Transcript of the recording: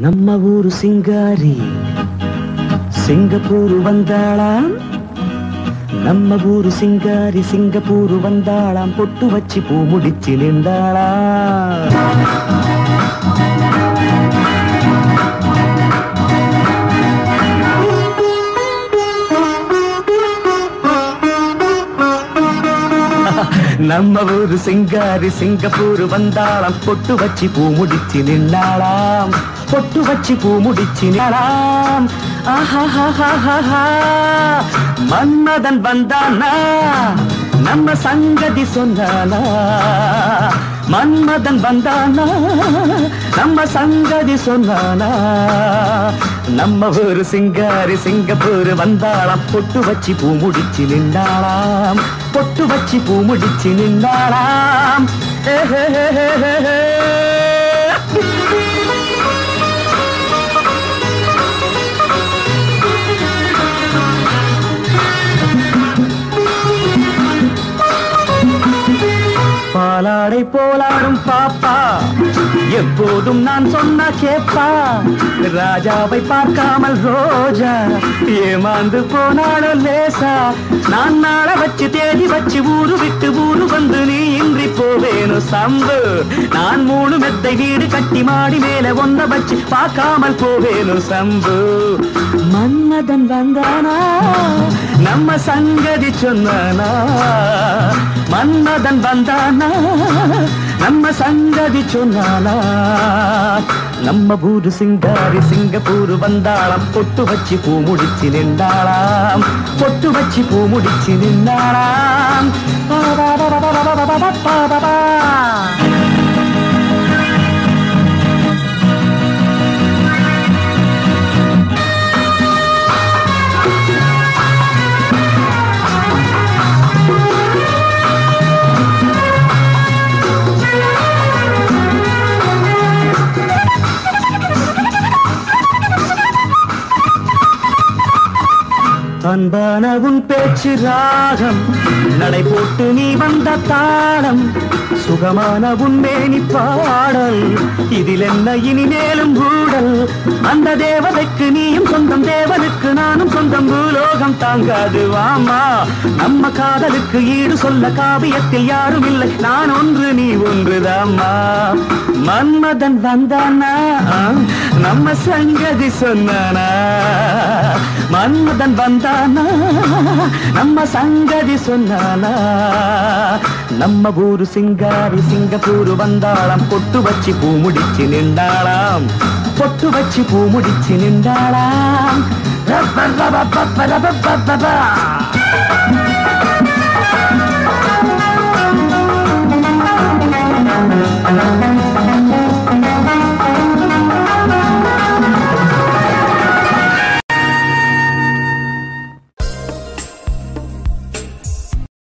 நம்ம ஊரு சிங்காரி சிங்கப்பூர் வந்தாளாம். நம்ம ஊரு சிங்காரி சிங்கப்பூர் வந்தாளாம். பொட்டு வச்சு பூ முடிச்சு நின்றாளாம். நம்ம ஊரு சிங்காரி சிங்கப்பூர் வந்தாளாம். பொட்டு வச்சு பூ முடிச்சு நின்னாளாம். பொட்டு வச்சு பூ முடிச்சு நின்னாளாம். மன்மதன் வந்தானா நம்ம சங்கதி சொன்னானா. மன்மதன் வந்தானா நம்ம சங்கதி சொன்னானா. நம்ம ஊரு சிங்காரி சிங்கப்பூர் வந்தாளாம். பொட்டு வச்சு பூ முடிச்சு நின்றாளாம். பொட்டு வச்சு பூ முடிச்சு நின்றாளாம். பாலாடை போலாடும் பாப்பா எப்போதும் நான் சொன்ன கேப்பா. ராஜாவை பார்க்காமல் ரோஜா ஏமாந்து போனாலும் லேசா. நான் நாள வச்சு தேடி வச்சு ஊரு விட்டு ஊரு வந்து நீ இன்றி போவேணும் சம்பு. நான் 3 மெத்தை வீடு கட்டி மாடி மேல ஒன்ன வச்சு பார்க்காமல் போவேணும் சம்பு. மன்மதன் வந்தானா நம்ம சங்கதி சொன்னானா. மன்மதன் வந்தானா நம்ம சங்கதி சொன்னானா. நம்ம ஊரு சிங்காரி சிங்கப்பூர் வந்தாளாம். பொட்டு வச்சு பூ முடிச்சு நின்றாளாம். பொட்டு வச்சு பூ முடிச்சு நின்றாளாம். அன்பான உன் பேச்சு ராகம் நடை போட்டு நீ வந்த தாளம். சுகமான உன் மேனி பாடல் இதில் என்ன இனி மேலும் ஊடல். அந்த தேவதைக்கு நீயும் சொந்தம் தேவனுக்கு நானும் சொந்தம். பூலோகம் தாங்காது வாமா நம்ம காதலுக்கு ஈடு சொல்ல காவியத்தில் யாரும் இல்லை. நான் ஒன்று நீ ஒன்றுதாம்மா. மன்மதன் வந்தானா நம்ம சங்கதி சொன்னானா. மன்மதன் வந்தானா நம்ம சங்கதி சொன்னானா. நம்ம ஊரு சிங்காரி சிங்கப்பூர் வந்தாளாம். பொட்டு வச்சு பூ முடிச்சு நின்றாளாம். பொட்டு வச்சு பூ முடிச்சு நின்றாளாம்.